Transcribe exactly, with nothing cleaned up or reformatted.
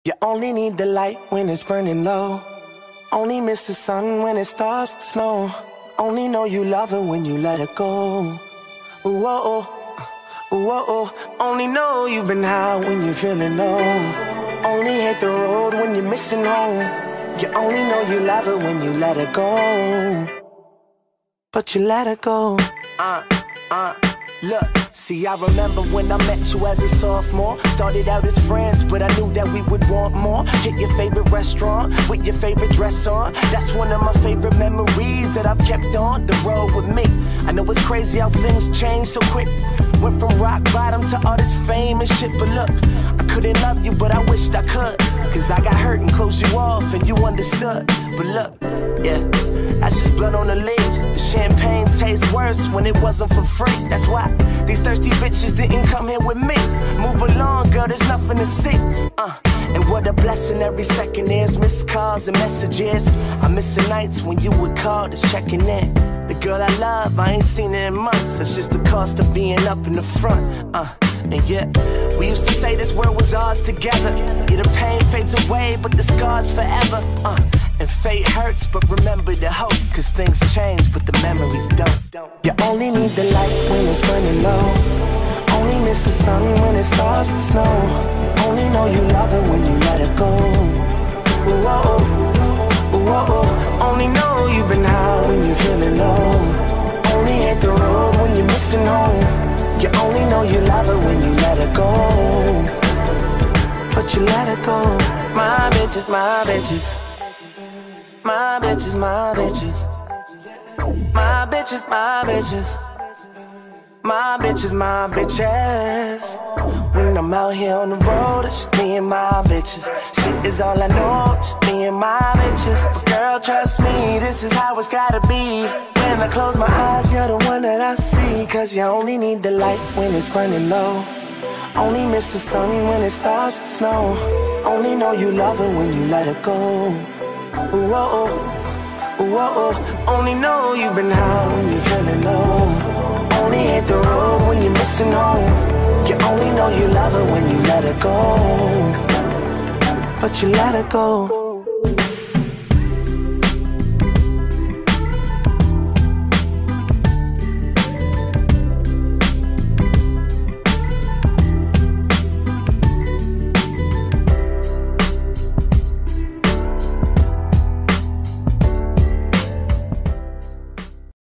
You only need the light when it's burning low. Only miss the sun when it starts to snow. Only know you love her when you let her go. Whoa, whoa. Only know you've been high when you're feeling low. Only hate the road when you're missing home. You only know you love her when you let her go. But you let her go. Uh, uh, look. See, I remember when I met you as a sophomore. Started out as friends, but I knew that we would want more. Hit your favorite restaurant with your favorite dress on. That's one of my favorite memories that I've kept on the road with me. I know it's crazy how things change so quick. Went from rock bottom to all this fame and shit. But look, I couldn't love you, but I wished I could. Cause I got hurt and closed you off and you understood. But look, yeah, that's just blood on the leaves. The champagne tastes worse when it wasn't for free. That's why these thirsty bitches didn't come here with me. Move along, girl, there's nothing to see. Uh, and what a blessing every second is. Missed calls and messages. I miss the nights when you would call, just checking in. The girl I love, I ain't seen her in months. That's just the cost of being up in the front. Uh, and yet, we used to say this world was ours together. Yeah, the pain fades away, but the scars forever. Uh, and fate hurts, but remember the hope. Cause things change, but the memories don't. You only need the light when it's burning low. Only miss the sun when it starts to snow. Only know you love her when you let her go. Whoa, whoa. Only know you've been high when you're feeling low. Only hate the road when you're missing home. You only know you love her when you let her go. But you let her go. My bitches, my bitches. My bitches, my bitches. My bitches, my bitches. My bitches, my bitches. When I'm out here on the road, it's just me and my bitches. Shit is all I know, just me and my bitches. But girl, trust me, this is how it's gotta be. When I close my eyes, you're the one that I see. Cause you only need the light when it's burning low. Only miss the sun when it starts to snow. Only know you love her when you let her go. Whoa, whoa. Only know you've been high when you're feeling low. Only hate the road when you're missing home. You only know you love her when you let her go. But you let her go.